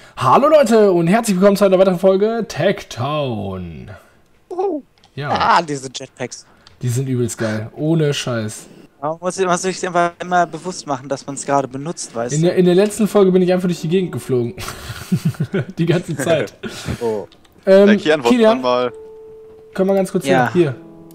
Hallo Leute und herzlich willkommen zu einer weiteren Folge Tech Town. Ja. Ah, diese Jetpacks. Die sind übelst geil, ohne Scheiß. Man muss sich einfach immer bewusst machen, dass man es gerade benutzt, weißt In du? der letzten Folge bin ich einfach durch die Gegend geflogen. Die ganze Zeit. Oh. Kilian, mal. komm mal ganz kurz Ja. hier.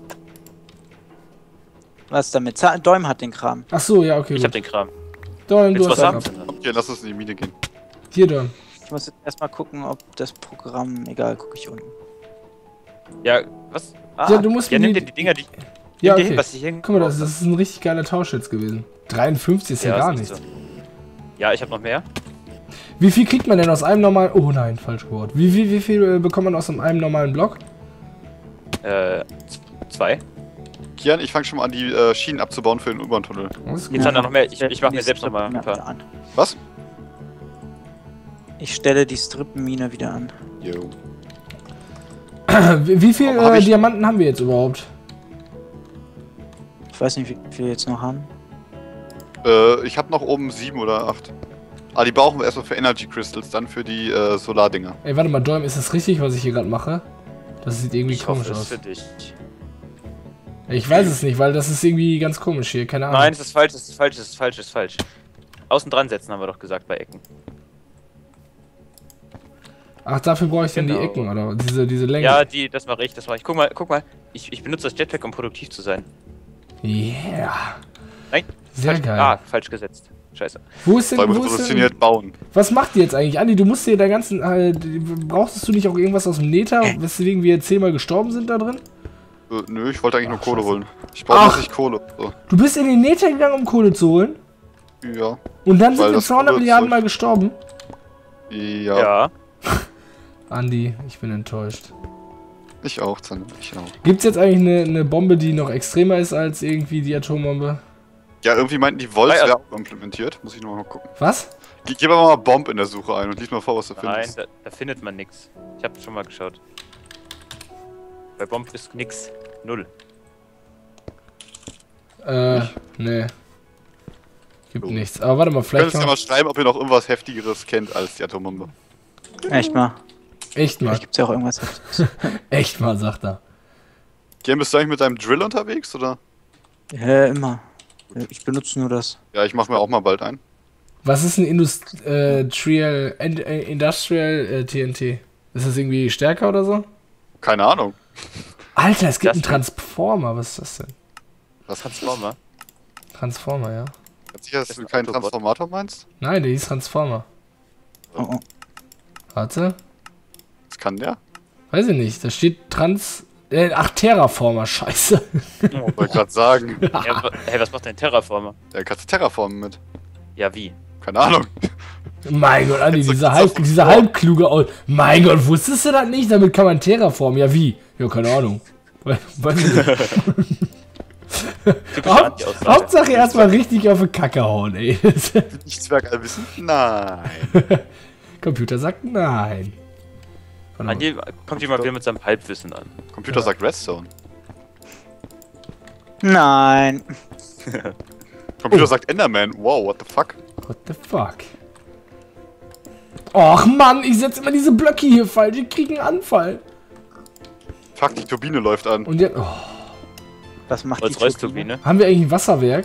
Was damit? Däum hat den Kram. Ach so, ja, okay. Ich gut. hab den Kram. Däum, du Willst du hast was einen haben? ab. Okay, lass uns in die Mine gehen. Hier, Däum. Ich muss jetzt erstmal gucken, ob das Programm. Egal, gucke ich unten. Ja, was? Ah, Ja, du musst ja, mir nimm die- dir die Dinger, die. Ja, nimm dir hin, okay. was ich hier Guck mal, das ist ein richtig geiler Tausch jetzt gewesen. 53 ist ja gar ist nichts. so. Ja, ich hab noch mehr. Wie viel kriegt man denn aus einem normalen... Oh nein, falsch geworden. Wie viel bekommt man aus einem normalen Block? 2. Kian, ich fange schon mal an, die Schienen abzubauen für den U-Bahn-Tunnel. Das ist Jetzt gut. haben wir noch mehr. Ich mach mir selbst noch mal ein Strippenmine paar. an. Was? Ich stelle die Strippenmine wieder an. Jo. Wie viel Warum hab ich- Diamanten haben wir jetzt überhaupt? Ich weiß nicht, wie viel wir jetzt noch haben. Ich habe noch oben 7 oder 8. Ah, die brauchen wir erstmal für Energy Crystals, dann für die Solardinger. Ey, warte mal, Däum, ist das richtig, was ich hier gerade mache? Das sieht irgendwie Ich hoffe, komisch es ist aus. für dich. Ich weiß es nicht, weil das ist irgendwie ganz komisch hier, keine Ahnung. Nein, es ist falsch, es ist falsch, es ist falsch, es ist falsch. Außen dran setzen, haben wir doch gesagt, bei Ecken. Ach, dafür brauche ich dann die Genau. Ecken, oder? Diese Länge. Ja, das mache ich, das mache ich. Guck mal. Ich benutze das Jetpack, um produktiv zu sein. Yeah. Nein, Sehr falsch, geil. falsch gesetzt. Scheiße. Wo ist denn, Weil wir wo ist denn, positioniert bauen. was macht die jetzt eigentlich? Andi, du musst dir der ganzen, brauchst du nicht auch irgendwas aus dem Nether, weswegen wir jetzt 10-mal gestorben sind da drin? Nö, ich wollte eigentlich nur Ach, Kohle scheiße. holen. Ich brauche Ach. nicht Kohle. So. Du bist in den Nether gegangen, um Kohle zu holen? Ja. Und dann sind Weil wir das 200 Kohle Milliarden Zeug- Mal gestorben? Ja. Ja. Andi, ich bin enttäuscht. Ich auch, Zanne. Ich auch. Gibt's jetzt eigentlich eine Bombe, die noch extremer ist als irgendwie die Atombombe? Ja, irgendwie meinten die Wolf Ah, ja. wäre auch implementiert. Muss ich noch mal gucken. Was? Gib aber mal Bomb in der Suche ein und lies mal vor, was du Nein, findest. da findet man nix. Ich hab schon mal geschaut. Bei Bomb ist nix. 0. Nee. Gibt So. nichts. Aber warte mal, Ihr könnt vielleicht uns ja kann mal schreiben, ob ihr noch irgendwas Heftigeres kennt als die Atombombe. Echt mal. Echt mal. Vielleicht gibt's ja auch irgendwas. Echt mal, sagt er. Kian, bist du eigentlich mit deinem Drill unterwegs, oder? Ja, immer. Ich benutze nur das. Ja, ich mach mir auch mal bald ein. Was ist ein Industrial TNT? Ist das irgendwie stärker oder so? Keine Ahnung. Alter, es gibt Das einen denn? Transformer. Was ist das denn? Was Transformer. Transformer, ja. Ganz sicher, dass Das du ist ein keinen Autobot. Transformator meinst? Nein, der hieß Transformer. Oh, oh. Warte. Das kann der. Weiß ich nicht. Da steht Terraformer. Scheiße. Wollte gerade sagen. Ja, hey, was macht denn Terraformer? Ja, kannst du Terraformen mit. Ja, wie? Keine Ahnung. Mein Gott, Andi, Jetzt dieser sagst du dieser vor. halbkluge Aus. Mein Gott, wusstest du das nicht? Damit kann man terraformen. Ja, wie? Ja, keine Ahnung. Weiß ich nicht. Typische Anti-Aussage. Hauptsache erstmal richtig auf die Kacke hauen, ey. Nichts Allwissen? Nein. Computer sagt nein. Warte mal. Andi kommt jemand wieder mit seinem Halbwissen an. Computer sagt Redstone. Nein. Computer sagt Enderman. Wow, what the fuck? What the fuck? Och Mann, ich setze immer diese Blöcke hier falsch. Ich krieg einen Anfall. Fuck, die Turbine läuft an. Und jetzt. Oh, Was macht die Rolls-Royce-Turbine. haben wir eigentlich ein Wasserwerk?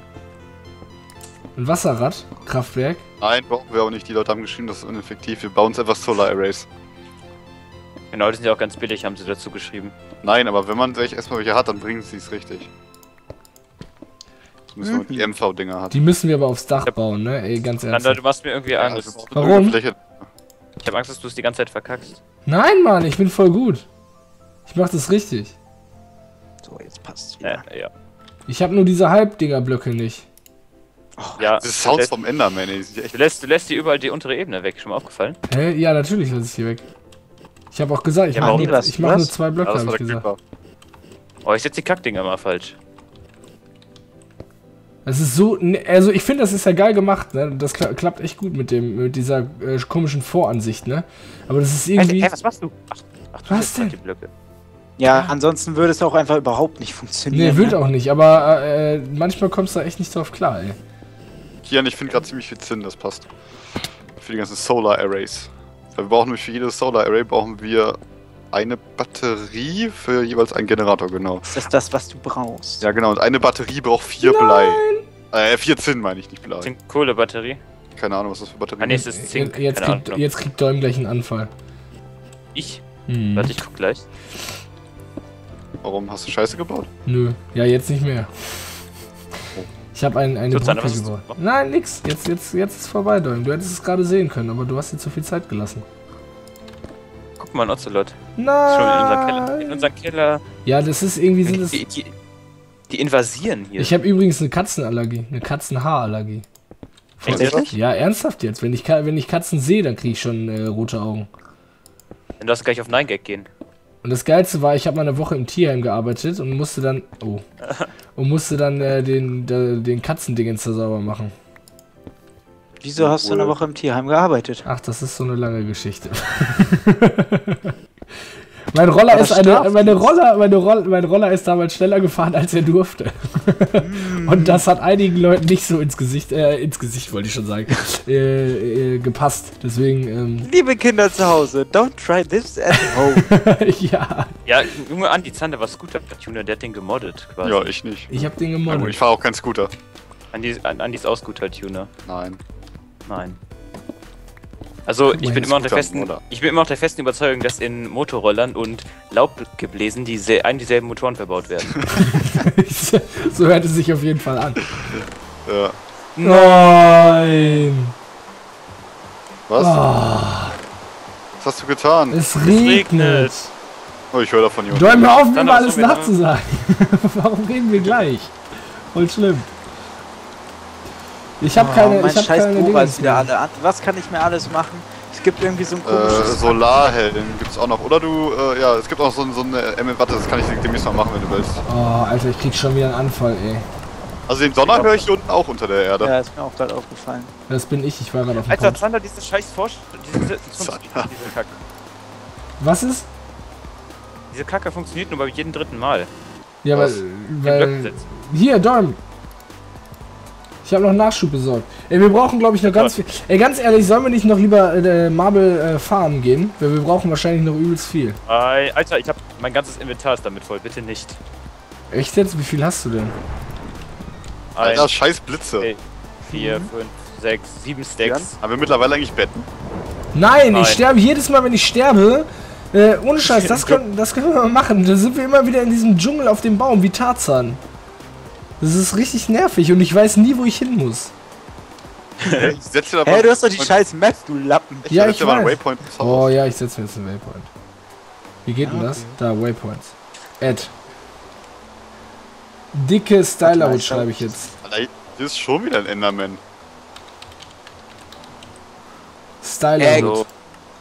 Ein Wasserrad? Kraftwerk? Nein, brauchen wir auch nicht. Die Leute haben geschrieben, das ist uneffektiv. Wir bauen uns etwas Solar Arrays. Genau, die sind ja auch ganz billig, haben sie dazu geschrieben. Nein, aber wenn man erstmal welche hat, dann bringen sie es richtig. Jetzt müssen wir die MV-Dinger hat. Die müssen wir aber aufs Dach bauen, ne? Ey, ganz Sandra, ernsthaft. du machst mir irgendwie Angst. Also, Warum? Fläche. Ich habe Angst, dass du es die ganze Zeit verkackst. Nein, Mann, ich bin voll gut. Ich mach das richtig. So, jetzt passt's wieder. Ja. Ich habe nur diese Halbdinger-Blöcke nicht. Ja, Das ist Sounds vom Enderman, ey. Die sind echt du lässt hier überall die untere Ebene weg. Schon mal aufgefallen? Hä? Ja, natürlich lasse ich hier weg. Ich habe auch gesagt, ich Ja, mache warum nur, das? ich mach nur Was? 2 Blöcke, Ja, das habe war ich der gesagt. Creeper. Oh, ich setze die Kackdinger mal falsch. Es ist so, also ich finde, das ist ja geil gemacht, ne? Das klappt echt gut mit dieser komischen Voransicht, ne? Aber das ist irgendwie. Hey, was machst du? Ach du Was setzt halt denn? die Blöcke. Ja, ansonsten würde es auch einfach überhaupt nicht funktionieren. Nee, wird ne? auch nicht, aber manchmal kommst du da echt nicht drauf klar, ey. Kian, ich finde gerade ziemlich viel Zinn, das passt. Für die ganzen Solar Arrays. Weil wir brauchen nämlich für jedes Solar Array brauchen wir eine Batterie für jeweils einen Generator, genau. Das ist das, was du brauchst. Ja, genau. Und eine Batterie braucht 4 Blei. 4 Zinn meine ich, nicht Blei. Zink Kohlebatterie. Keine Ahnung, was das für Batterie Ah, nächstes Zink. Jetzt kriegt Däum gleich einen Anfall. Ich? Hm. Warte, ich guck gleich. Warum? Hast du Scheiße gebaut? Nö, ja, jetzt nicht mehr. Ich habe eine Tut's dann, Brücke was ist gebaut. das? Nein, nix. Jetzt ist vorbei, Däum. Du hättest es gerade sehen können, aber du hast dir zu viel Zeit gelassen. Guck mal, ein Ocelot. Schon in Nein! unserem Keller. In unserem Keller. Ja, das ist irgendwie so das. Die invasieren hier. Ich habe übrigens eine Katzenallergie, eine Katzenhaarallergie. Tatsächlich? Ja, ernsthaft jetzt. Wenn ich Katzen sehe, dann kriege ich schon rote Augen. Dann darfst du gleich auf 9gag gehen. Und das Geilste war, ich habe mal eine Woche im Tierheim gearbeitet und musste dann. Oh. Und musste dann den Katzendingens da sauber machen. Wieso hast du eine Woche im Tierheim gearbeitet? Ach, das ist so eine lange Geschichte. Mein Roller ist damals schneller gefahren, als er durfte. Und das hat einigen Leuten nicht so ins Gesicht wollte ich schon sagen, gepasst. Deswegen, Liebe Kinder zu Hause, don't try this at home. ja. Ja, Junge, Andi Zander war Scooter-Tuner, der hat den gemoddet quasi. Ja, ich nicht. Ich hab den Ja, gut, gemoddet. ich fahre auch keinen Scooter. Andi ist auch Scooter-Tuner. Nein. Nein. Also, ich bin immer noch Scooter, der festen Überzeugung, dass in Motorrollern und Laubgebläsen dieselben Motoren verbaut werden. So hört es sich auf jeden Fall an. Ja. Nein! Was? Oh, Was hast du getan? es regnet. Oh, ich höre davon jemand. Däum, hör auf, mir Dann mal hast alles du mir nachzusagen. Warum reden wir gleich? Voll schlimm. Ich habe keine, mein ich hab scheiß keine Bohrer ist Dinge. wieder alle an. Was kann ich mehr alles machen? Es gibt irgendwie so ein komisches... Solarhelm gibt's auch noch. Oder du, ja, es gibt auch so eine warte, das kann ich demnächst mal machen, wenn du willst. Oh, Alter, ich krieg schon wieder einen Anfall, ey. Also den Donner höre ich hier unten auch unter der Erde. Ja, ist mir auch gerade aufgefallen. Das bin ich war gerade auf dem Alter, Couch. Zander, diese scheiß diese Kacke. Was ist? Diese Kacke funktioniert nur bei jedem dritten Mal. Ja, Was? weil hier, Däum. Ich habe noch Nachschub besorgt. Ey, wir brauchen, glaube ich, noch ganz viel. Ey, ganz ehrlich, sollen wir nicht noch lieber Marble farmen gehen? Weil wir brauchen wahrscheinlich noch übelst viel. Alter, ich hab mein ganzes Inventar ist damit voll, bitte nicht. Echt jetzt? Wie viel hast du denn? Alter, scheiß Blitze. 4, 5, 6, 7 Stacks. Haben wir mittlerweile eigentlich Betten? Nein, Nein. ich sterbe jedes Mal, wenn ich sterbe. Ohne Scheiß, das können wir mal machen. Da sind wir immer wieder in diesem Dschungel auf dem Baum, wie Tarzan. Das ist richtig nervig und ich weiß nie, wo ich hin muss. Ich setze da Hey, du hast doch die scheiß Map, du Lappen. Ja, setz ich dir mal einen weiß. Waypoint ins Haus. Oh ja, ich setze mir jetzt einen Waypoint. Wie geht denn das? Da, Waypoints. Add. Dicke Styler-Hut schreibe ich jetzt. Alter, hier ist schon wieder ein Enderman. Styler-Hut. So.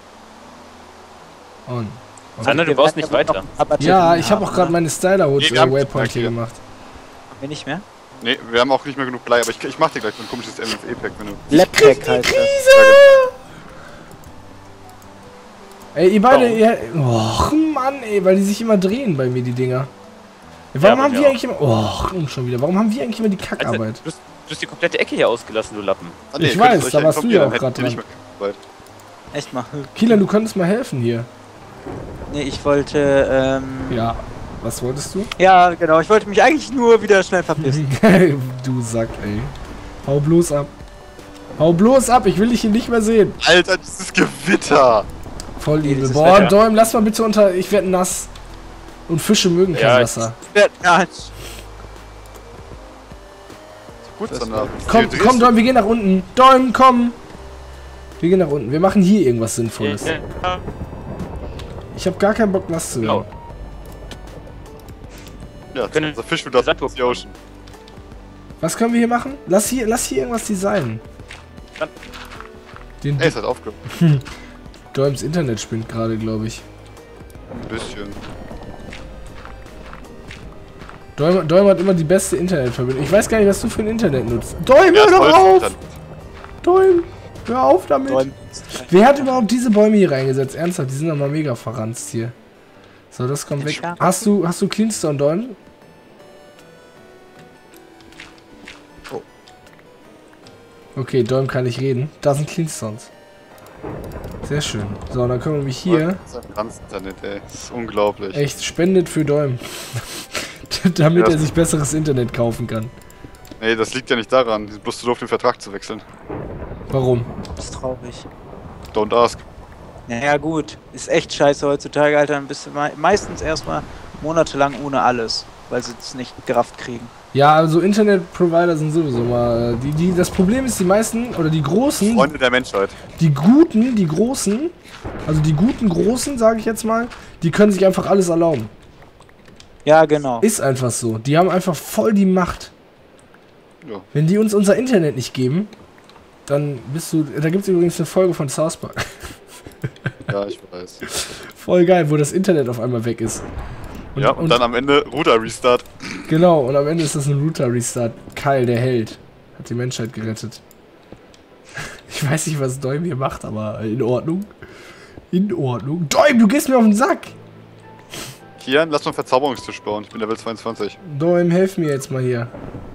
On. Zander, du baust nicht weiter. Ja, ich habe auch gerade meine Styler-Hut Nee, wir haben Waypoint hier. hier gemacht. Mir nicht mehr? Ne, wir haben auch nicht mehr genug Blei, aber ich mach dir gleich so ein komisches MFE-Pack, wenn du... Labpack heißt das. Ey, ihr beide, och Mann, ey, weil die sich immer drehen bei mir, die Dinger. Warum bei haben mir wir auch. eigentlich immer, und schon wieder, warum haben wir eigentlich immer die Alter, Kackarbeit? du hast die komplette Ecke hier ausgelassen, du Lappen. Ah, Ich ihr weiß, könntet euch da warst du ja auch informieren, grad dann hättet ihr dran. nicht mehr Arbeit. Echt mal. Kielan, du könntest mal helfen hier. Nee, ich wollte, Ja, was wolltest du? Ja, genau, ich wollte mich eigentlich nur wieder schnell verpissen. Du Sack, ey. Hau bloß ab. Hau bloß ab, ich will dich hier nicht mehr sehen. Alter, dieses Gewitter! Voll übel. dieses Boah, Wetter. Däum, lass mal bitte unter, ich werde nass. Und Fische mögen kein Ja, Wasser. Ja, Gut, Das Sander. Komm, Däum, wir gehen nach unten. Däum, komm. Wir gehen nach unten. Wir machen hier irgendwas Sinnvolles. Ich habe gar keinen Bock, nass zu werden. Ja, Können- unser Fisch wird aus Sandburg the Ocean. Was können wir hier machen? Lass hier irgendwas designen. Dann- Den Ey, es hat aufgehört. Däums Internet spinnt gerade, glaube ich. Ein bisschen. Däum hat immer die beste Internetverbindung. Ich weiß gar nicht, was du für ein Internet nutzt. Däum, Ja, hör ist doch voll auf! dann. Däum, hör auf damit! Bäume. Wer hat überhaupt diese Bäume hier reingesetzt? Ernsthaft, die sind doch mal mega verranzt hier. So, das kommt weg. Schade. Hast du Cleanstone, Däum? Oh. Okay, Däum kann nicht reden. Da sind Cleanstones. Sehr schön. So, dann können wir mich hier... Das ist ein Trans-Internet, ey. Das ist unglaublich. Echt, spendet für Däum. Damit er sich besseres Internet kaufen kann. Nee, das liegt ja nicht daran. Die sind bloß zu doof, den Vertrag zu wechseln. Warum? Das ist traurig. Don't ask. Naja, gut. Ist echt scheiße heutzutage, Alter. Dann bist du meistens erstmal monatelang ohne alles, weil sie es nicht gerafft kriegen. Ja, also Internetprovider sind sowieso mal... das Problem ist, die meisten, oder die Großen... Freunde der Menschheit. Die Guten, die Großen, also die guten Großen, sage ich jetzt mal, die können sich einfach alles erlauben. Ja, genau. Ist einfach so. Die haben einfach voll die Macht. Ja. Wenn die uns unser Internet nicht geben, dann bist du... Da gibt es übrigens eine Folge von South Park. Ja, ich weiß. Voll geil, wo das Internet auf einmal weg ist. Und dann am Ende Router-Restart. Genau, und am Ende ist das ein Router-Restart. Kyle, der Held, hat die Menschheit gerettet. Ich weiß nicht, was Däum hier macht, aber in Ordnung. In Ordnung. Däum, du gehst mir auf den Sack! Kian, lass mal einen Verzauberungstisch bauen. Ich bin Level 22. Däum, helf mir jetzt mal hier.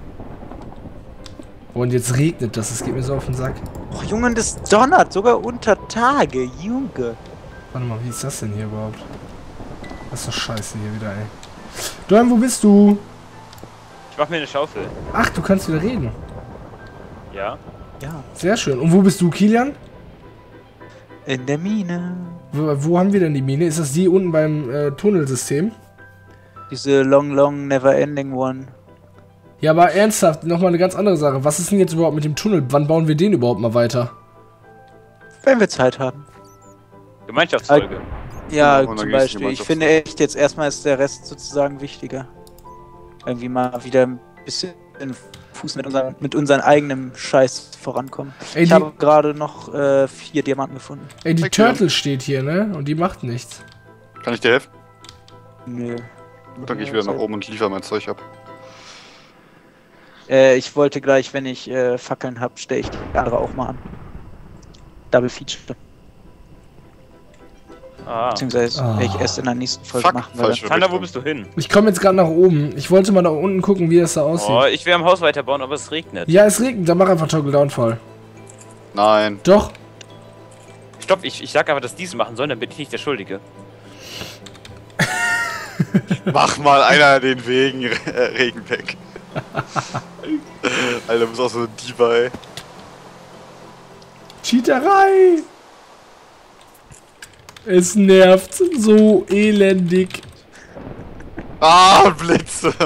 Und jetzt regnet das, es geht mir so auf den Sack. Och, Junge, das donnert sogar unter Tage, Junge. Warte mal, wie ist das denn hier überhaupt? Das ist doch scheiße hier wieder, ey. Däum, wo bist du? Ich mach mir eine Schaufel. Ach, du kannst wieder reden. Ja. Ja. Sehr schön. Und wo bist du, Kilian? In der Mine. Wo haben wir denn die Mine? Ist das die unten beim Tunnelsystem? Diese long, never ending one. Ja, aber ernsthaft, nochmal eine ganz andere Sache. Was ist denn jetzt überhaupt mit dem Tunnel? Wann bauen wir den überhaupt mal weiter? Wenn wir Zeit haben. Gemeinschaftsfolge. Ja, Genau, und dann zum geht's in Beispiel. Ich Gemeinschafts- finde echt, jetzt erstmal ist der Rest sozusagen wichtiger. Irgendwie mal wieder ein bisschen Fuß mit unseren eigenen Scheiß vorankommen. Ey, Ich habe gerade noch 4 Diamanten gefunden. Ey, die Okay. Turtle steht hier, ne? Und die macht nichts. Kann ich dir helfen? Nö. Dann gehe ich wieder nach oben und liefere mein Zeug ab. Ich wollte gleich, wenn ich Fackeln habe, stelle ich die andere auch mal an. Double Feature. Ah. Beziehungsweise werde ich erst in der nächsten Folge Fuck, machen. Weil falsche Sander, wo Richtung. bist du hin? Ich komme jetzt gerade nach oben. Ich wollte mal da unten gucken, wie das da aussieht. Oh, ich will am Haus weiterbauen, aber es regnet. Ja, es regnet. Dann mach einfach Toggle Downfall. Nein. Doch. Stopp, ich sag aber, dass die es machen sollen, dann bin ich nicht der Schuldige. Mach mal einer den Regen weg. Alter, du bist auch so ein Diva, ey. Cheaterei! Es nervt so elendig. Ah, Blitze!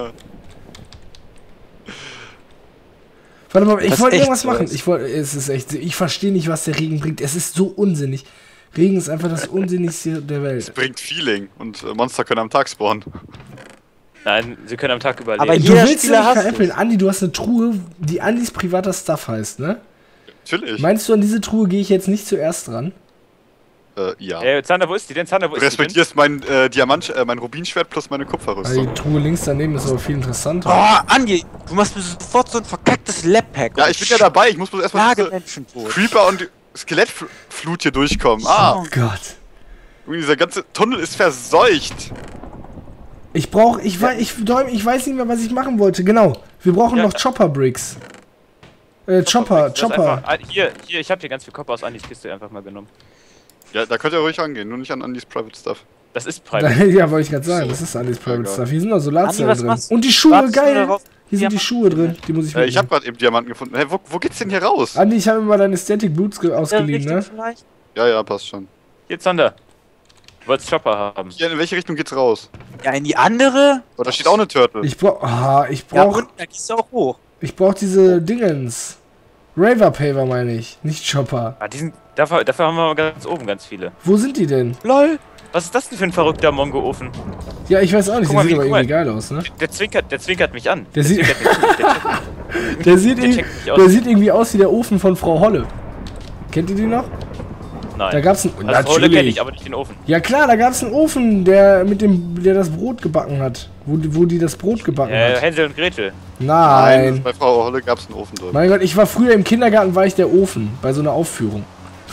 Warte mal, ich Das wollte ist irgendwas echt machen. so. Es ist echt, ich verstehe nicht, was der Regen bringt. Es ist so unsinnig. Regen ist einfach das Unsinnigste der Welt. Bringt Feeling und Monster können am Tag spawnen. Nein, sie können am Tag überleben. Aber Du jeder willst Spieler nicht hasst veräppeln. es. Andi, du hast eine Truhe, die Andis privater Stuff heißt, ne? Natürlich. Meinst du, an diese Truhe gehe ich jetzt nicht zuerst dran? Ja. Zander, wo ist die denn? Zander, wo Du ist die denn? respektierst mein mein Rubinschwert plus meine Also Kupferrüstung. die Truhe links daneben ist aber viel interessanter. Oh, Andi, du machst mir sofort so ein verkacktes Lab-Pack. Ja, ich bin ja dabei. Ich muss bloß erstmal diese Menschen tot. Creeper und Skelettflut hier durchkommen. Ah, Oh Gott. Junge, dieser ganze Tunnel ist verseucht. Ich weiß nicht mehr, was ich machen wollte. Genau. Wir brauchen Ja. noch Chopper Bricks. Das ist Chopper. Einfach, hier, ich hab hier ganz viel Kopper aus Andis Kiste einfach mal genommen. Ja, da könnt ihr ruhig rangehen, nur nicht an Andys Private Stuff. Das ist private. Ja, wollte ich gerade sagen. Das ist Andis Private Egal. Stuff. Hier sind noch Solarzellen was drin. machst du? Und die Schuhe, Wartest du geil. darauf, Hier sind die Diamanten Schuhe drin. Die muss ich Ich mitnehmen. habe gerade eben Diamanten gefunden. Hä, wo geht's denn hier raus? Andi, ich habe mir mal deine Static Boots ausgeliehen, ne? Vielleicht? Ja, passt schon. Hier, Zander. Du wolltest Chopper haben. Hier, in welche Richtung geht's raus? Ja, in die andere? Oh, da steht auch eine Turtle. Ich brauch Ja, brauch und da gehst du auch hoch. diese Dingens. Raver Paver meine ich, nicht Chopper. Ah, dafür haben wir mal ganz oben ganz viele. Wo sind die denn? LOL. Was ist das denn für ein verrückter Mongo-Ofen? Ja, ich weiß auch nicht, Guck mal, die sieht aber guck mal. irgendwie geil aus, ne? Der zwinkert mich an. Der sieht- zwinkert mich an. Der sieht, Der checkt mich aus. der sieht irgendwie aus wie der Ofen von Frau Holle. Kennt ihr die noch? Nein. Da gab's einen. Also Rolle kenne ich, aber nicht den Ofen. Ja klar, da gab's einen Ofen, der das Brot gebacken hat. Wo die das Brot gebacken hat. Hänsel und Gretel. Nein. Bei Frau Holle gab's einen Ofen drin. Mein Gott, ich war früher im Kindergarten, war ich der Ofen. Bei so einer Aufführung.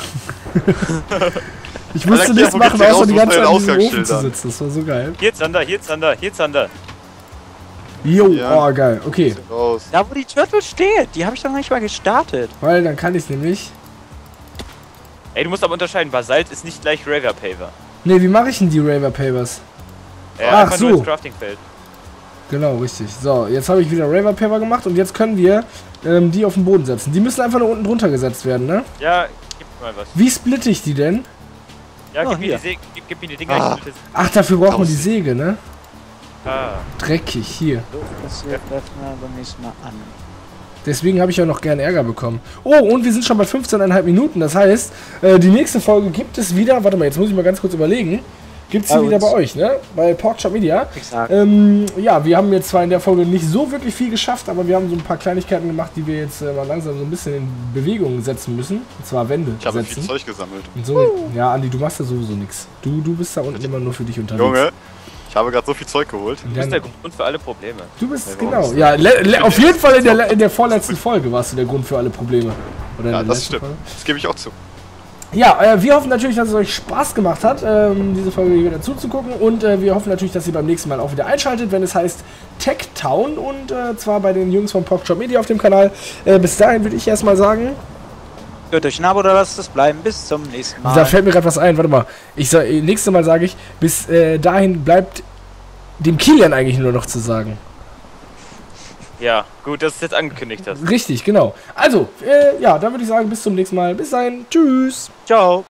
Ich musste Alter, nichts wo machen, geht's hier außer raus? die Wo ganze ist Zeit dein an diesem Ofen zu Ausgangsschilder? sitzen. Das war so geil. Hier, Zander, hier, Zander, hier, Zander. Jo, Ja. oh geil. Okay. Raus. Da, wo die Turtle steht. Die habe ich doch noch nicht mal gestartet. Weil dann kann ich nämlich. Ey, du musst aber unterscheiden, Basalt ist nicht gleich Raver Paver. Ne, wie mache ich denn die Raver Pavers? Ach Einfach so. nur ins Craftingfeld. Genau, richtig. So, jetzt habe ich wieder Raver Paver gemacht und jetzt können wir die auf den Boden setzen. Die müssen einfach nur unten drunter gesetzt werden, ne? Ja, gib mir mal was. Wie splitte ich die denn? Ja, Oh, gib mir hier. die Säge, gib mir die Dinger. Ich will Ach, dafür braucht man die Säge, ne? das. Dreckig, hier. So, das hier greifen wir beim nächsten Mal an. Deswegen habe ich auch noch gerne Ärger bekommen. Oh, und wir sind schon bei 15,5 Minuten. Das heißt, die nächste Folge gibt es wieder. Warte mal, jetzt muss ich mal ganz kurz überlegen. Gibt es Bei die wieder uns. bei euch, ne? Bei Porkchop Media. Exakt. Ja, wir haben jetzt zwar in der Folge nicht so wirklich viel geschafft, aber wir haben so ein paar Kleinigkeiten gemacht, die wir jetzt mal langsam so ein bisschen in Bewegung setzen müssen. Und zwar Wände Ich habe setzen. viel Zeug gesammelt. Und so, ja, Andi, du machst da sowieso nichts. Du bist da unten immer nur für dich unterwegs. Junge, ich habe gerade so viel Zeug geholt. Und Du bist dann, der Grund für alle Probleme. du bist, Ja, genau. warum? Ja, auf jeden Fall in der vorletzten Folge warst du der Grund für alle Probleme. Oder in Ja, der das letzten stimmt. Folge. Das gebe ich auch zu. Ja, wir hoffen natürlich, dass es euch Spaß gemacht hat, diese Folge hier wieder zuzugucken. Und wir hoffen natürlich, dass ihr beim nächsten Mal auch wieder einschaltet, wenn es heißt Tech Town. Und zwar bei den Jungs von Porkchop Media auf dem Kanal. Bis dahin würde ich erstmal sagen... Hört euch ein Abo oder lasst es bleiben. Bis zum nächsten Mal. Da fällt mir gerade was ein. Warte mal. Nächstes Mal sage ich, bis dahin bleibt dem Kilian eigentlich nur noch zu sagen. Ja, gut, dass du es jetzt angekündigt hast. Richtig, genau. Also, ja, dann würde ich sagen, bis zum nächsten Mal. Bis dahin. Tschüss. Ciao.